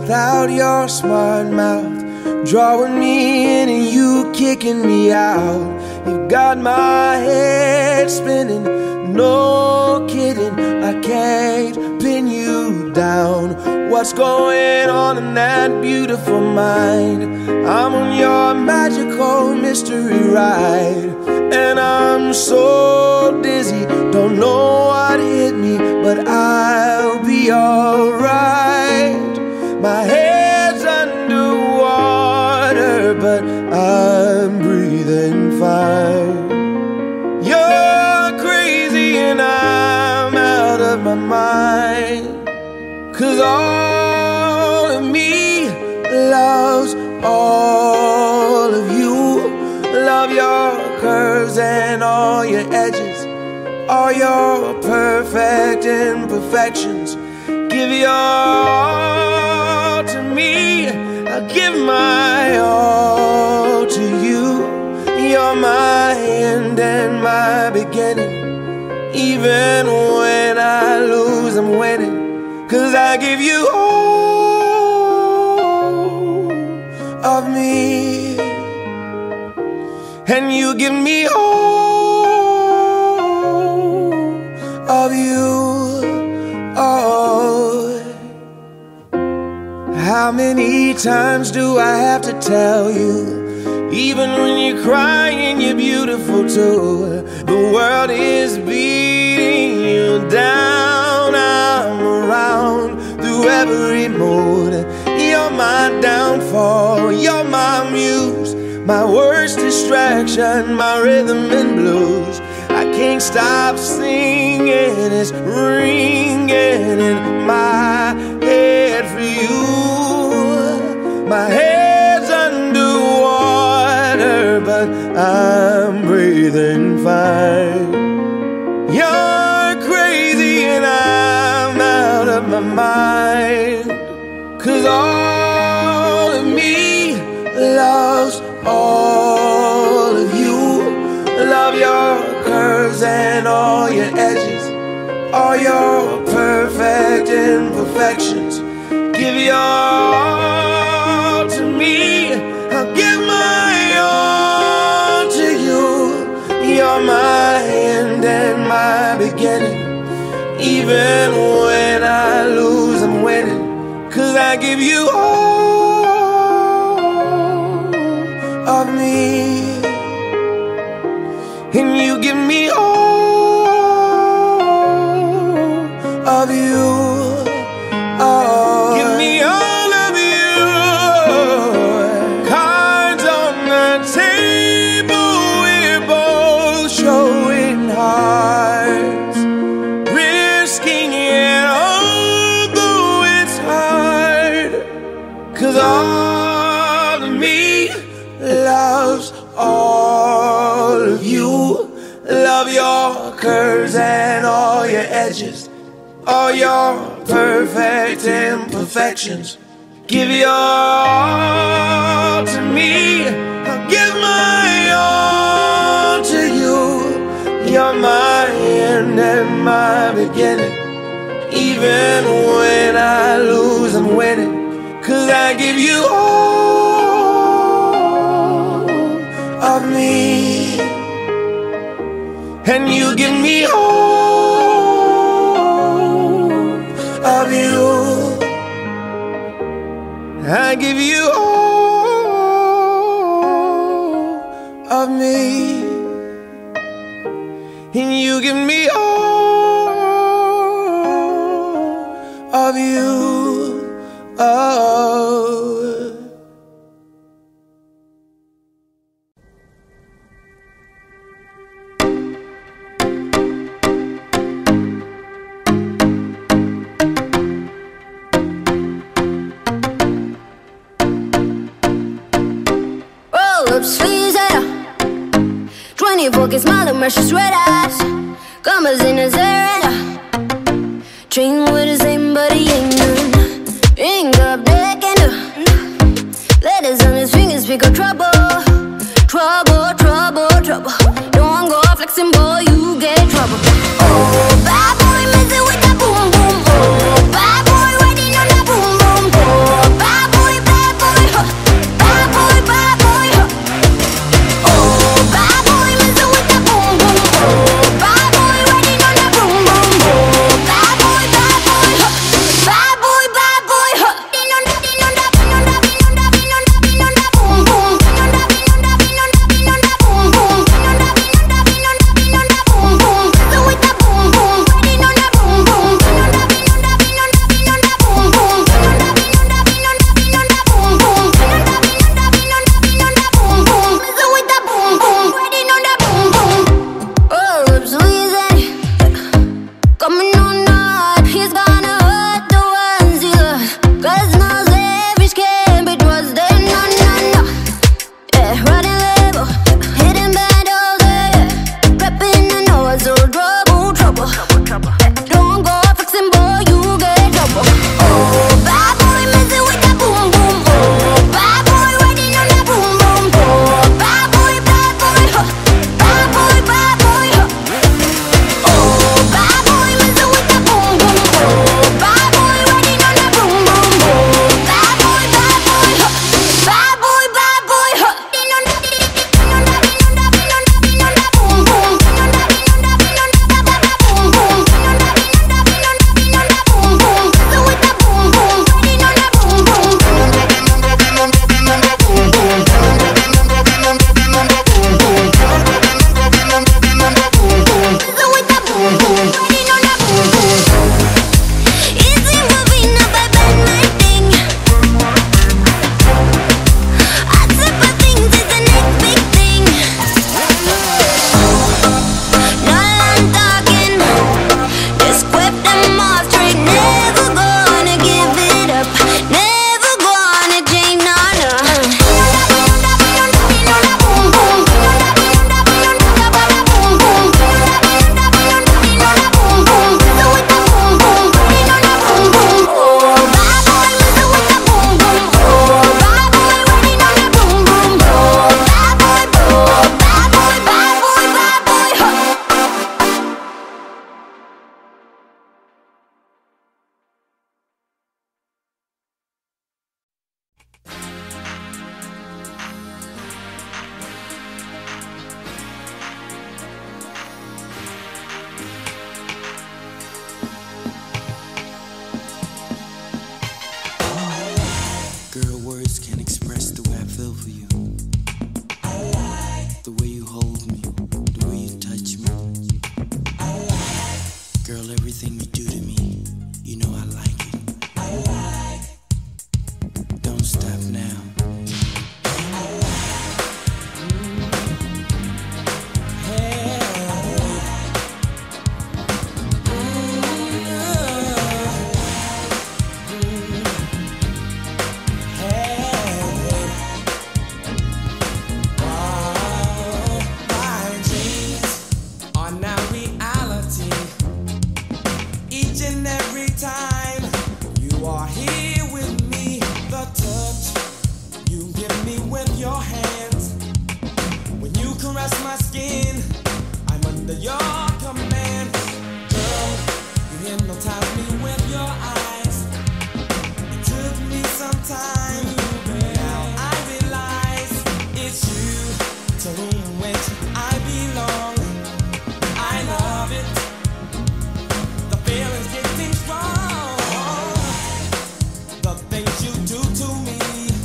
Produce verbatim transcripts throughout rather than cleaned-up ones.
without your smart mouth, drawing me in and you kicking me out. You've got my head spinning, no kidding, I can't pin you down. What's going on in that beautiful mind? I'm on your magical mystery ride, and I'm so dizzy, don't know what hit me, but I'll be alright. My head's underwater, but I'm breathing fine. You're crazy and I'm out of my mind, 'cause all of me loves all of you. Love your curves and all your edges, all your perfect imperfections. Give your all to me, I'll give my all to you. You're my end and my beginning. Even when I lose, I'm winning, 'cause I give you all of me, and you give me all of you. Oh, how many times do I have to tell you? Even when you're crying, you're beautiful too. The world is beating you down. I'm around through every mood. You're my downfall, you're my muse, my worst distraction, my rhythm and blues. I can't stop singing, it's ringing in my head for you. My head's underwater, but I'm breathing fine. You're crazy and I'm out of my mind, 'cause all of me loves all of you. Love your curves and all your edges, all your perfect imperfections. Give your all to me, I'll give my all to you. You're my end and my beginning. Even when I lose, I'm winning, 'cause I give you all of me, and you give me all of you. Oh, give me all of you. Cards on the table, we're both showing hearts, risking it although it's hard, 'cause all of me loves all of you. Love your curves and all your edges, all your perfect imperfections. Give your all to me, I'll give my all to you. You're my end and my beginning. Even when I lose, I'm winning, 'cause I give you all of me, and you give me all of you. I give you all of me, and you give me all of you. Oh. Sleeves at twenty-four K smile and mercy red eyes. Commas in his hair. Train with the same, but he ain't none. Ain't got black and letters on his fingers, speak of trouble. Trouble, trouble, trouble. Don't go flexing, boy, you get trouble. Oh, bad boy, messing with that boom boom. Oh, bad boy, riding on that boom boom. Oh, caress my skin. I'm under your command. Girl, you hypnotize me with your eyes. It took me some time. Now I realize it's you to whom which I belong. I love it. The feeling's getting strong. The things you do to me,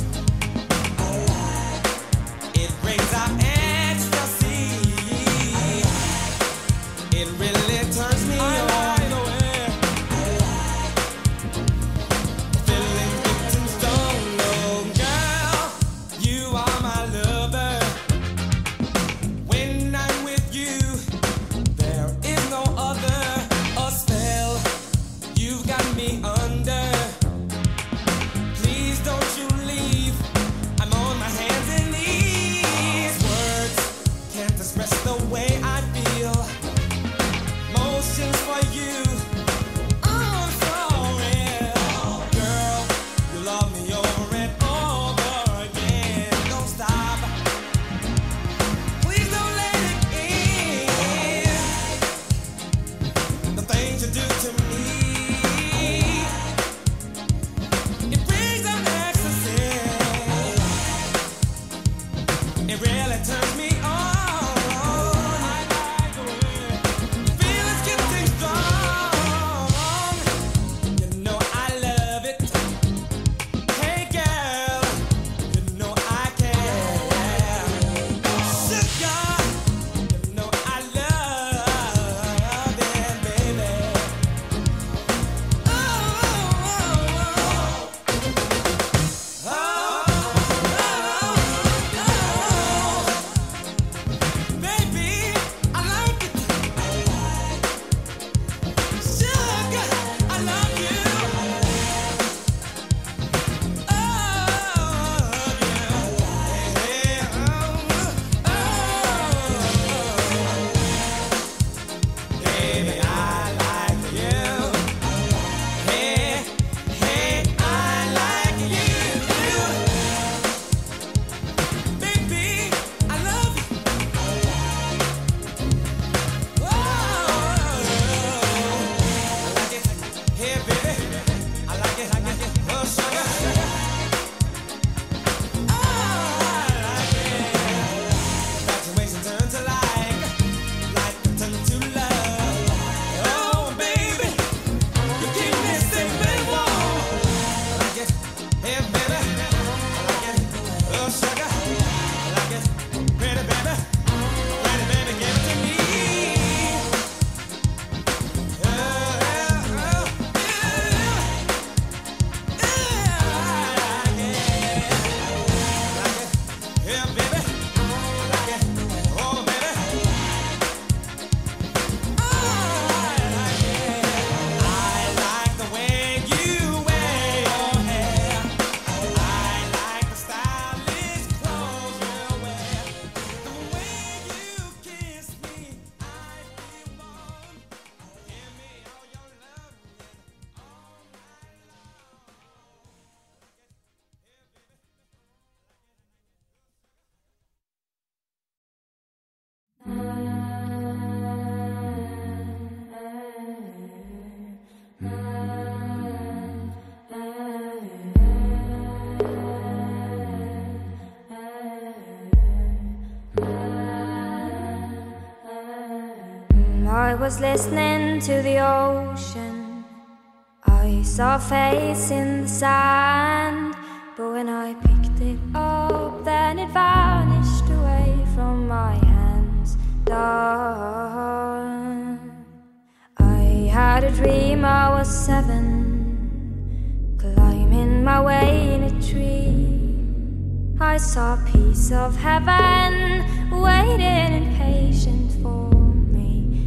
it brings out ecstasy. It really turns me on. The feeling's getting strong. Oh, girl, you are my lover. When I'm with you, there is no other. A spell you've got me under. Please don't you leave. I'm on my hands and knees. Words can't express the way I feel. Motions for you, oh, so real. Girl, you love me over and over again. Don't stop. Please don't let it end. The things you do to me, it brings out ecstasy. It really turns me on. Feelings getting strong. You know I love it. Hey girl, you know I care. Sugar, you know I love it, baby. Oh, oh, oh, oh. Baby, I like it. Sugar, I love you. Oh, yeah. Oh, baby, I like you. Hey, hey, I like you. Baby, I love you. Oh, I like it. Hey, baby, I like it. I like it. Oh, sugar. Oh, I like it. Infatuation turn to like, like turn to love. Oh, baby, you keep me safe and warm. I like it. Hey, baby, I like it. Oh, sugar, I like it. Pretty baby, pretty baby, give it to me. Oh, oh, oh, yeah, yeah, I like it. I like it. Yeah, baby, I like it. Oh, baby, oh, I like it. I like the way you wear your hair. I like the stylish clothes you wear. The way you kiss me, I feel warm. Give me all your love, all my I was listening to the ocean. I saw a face in the sand, but when I picked it up, then it vanished away from my hands. Done. I had a dream I was seven, climbing my way in a tree. I saw a piece of heaven waiting impatient for me.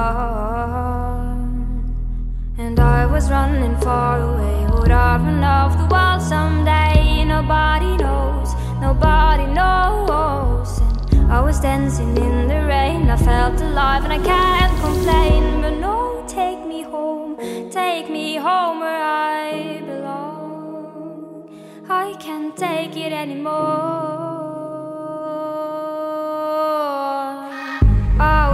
Done. And I was running far away. Would I run off the wall someday? Nobody knows, nobody knows. And I was dancing in the rain. I felt alive and I can't complain. But no, take me home, take me home where I belong. I can't take it anymore.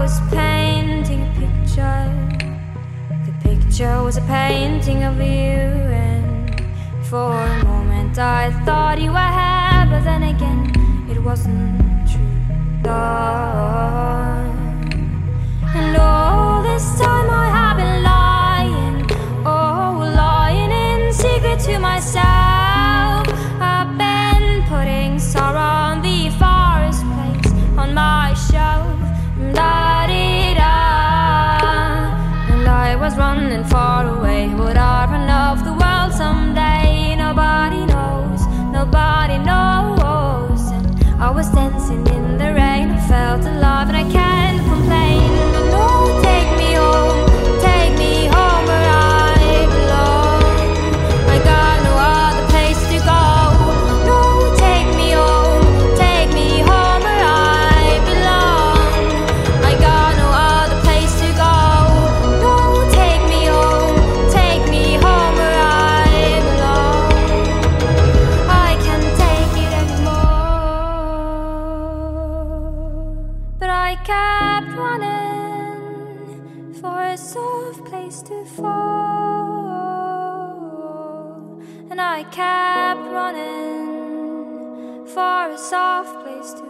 was painting a picture. The picture was a painting of you, and for a moment I thought you were here, but then again it wasn't true. Love. And all this time I have been lying, oh, lying in secret to myself. I've been putting sorrow on the forest place on my shelf. Da-dee-da. And I was running far away. Would I run off the world someday? Nobody knows, nobody knows. And I was dancing in the rain. I felt alive and I can't complain. No, take me home, take me home where I belong. I got no other place to go. No, take me home, take me home where I belong. I got no other place to go. No, take me home, take me home where I belong. I can't take it anymore. But I kept running for a soft place to fall. And I kept running for a soft place to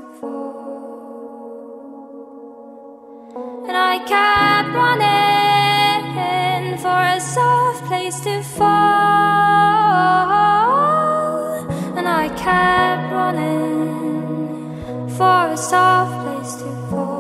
fall. And I kept running for a soft place to fall. And I kept running for a soft place to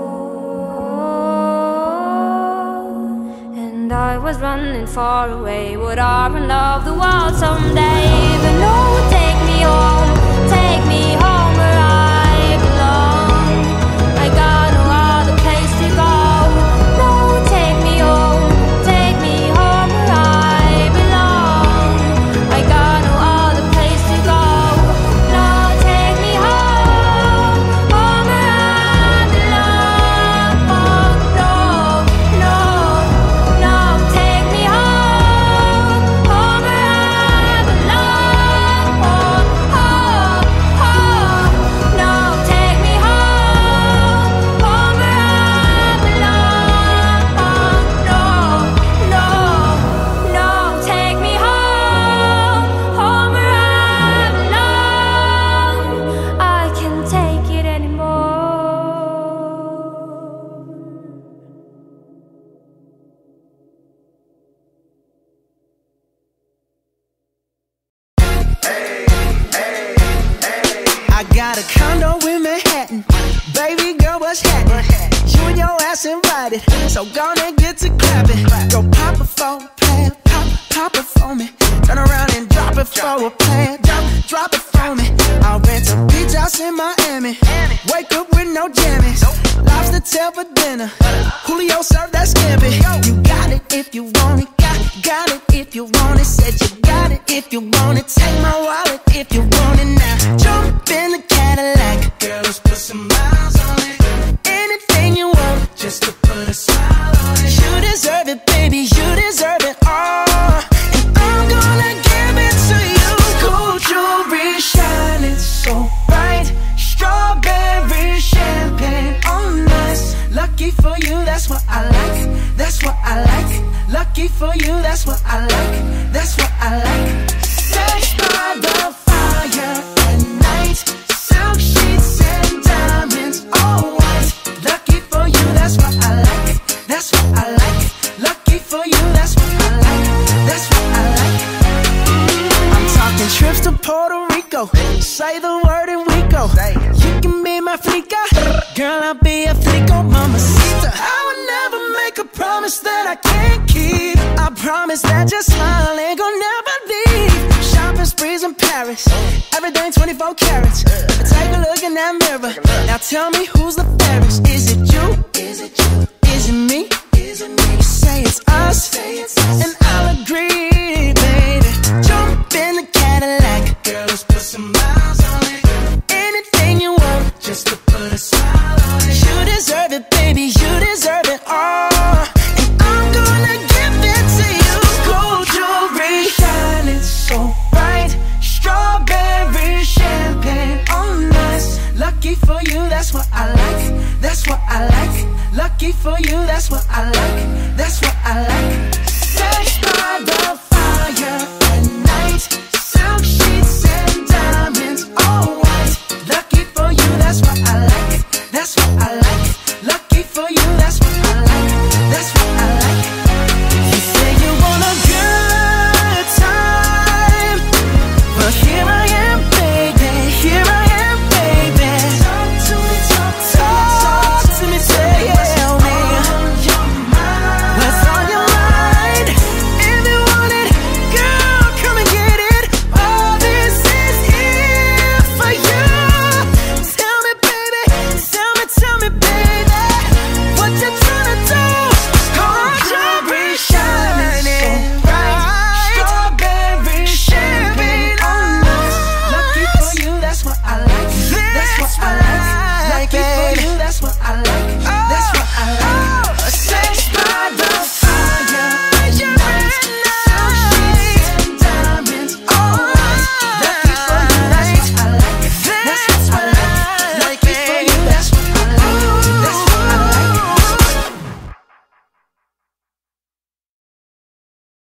fall. And I was running far away. Would I run off the world someday? But no, take me home, take me home where I belong. I got no other place to go. No, take me home, take me home where I belong. I got no other place to go. No, take me home, home where I belong. Oh, no, no, no, take me home, home where I belong. Oh, oh, oh, no, take me home, home where I belong. Oh, no, no, no, take me home, home where I belong. I can't take it anymore. I got a condo in Manhattan. Baby girl, what's happening? You and your ass invited, so gonna get to clapping. Go pop it for a plan, pop, pop it for me. Turn around and drop it for a plan, drop, drop it for me. I'll rent a beach house in Miami. Wake up with no jammies. Lobster tail for dinner. Julio served that scampi. You got it if you want it, got, got it if you want it. Said you got it if you want it. Take my wallet if you want it now. Jump in the Cadillac, girl, let's put some miles on it. Anything you want, just to put a smile on it. You deserve it, baby, you deserve it all. And I'm gonna give it to you. Gold jewelry shining so bright. Strawberry champagne on us. Lucky for you, that's what I like. That's what I like. Lucky for you, that's what I like. That's what I like. Sex by the fire at night. Silk sheets and diamonds, all white. Lucky for you, that's what I like. That's what I like. Lucky for you, that's what I like. That's what I like. I'm talking trips to Puerto Rico. Say the word and we go. You can be my flica, girl, I'll be a flico, mamacita. I would never make a promise that I can't keep. I promise that your smile ain't gonna never leave. Shopping sprees in Paris, everything twenty-four carats. Take a look in that mirror. Now tell me who's the fairest. Is it you? Is it you? Is it me? Is it me? Say it's us, say it's us. And I'll agree, baby. Jump in the Cadillac, girl, let's put some miles on it. Anything you want, just to put a smile on it. You deserve it, baby, you deserve it all. And I'm gonna give it to you. Gold jewelry shining so bright. Strawberry champagne on us. Lucky for you, that's what I like. That's what I like. Lucky for you, that's what I like. That's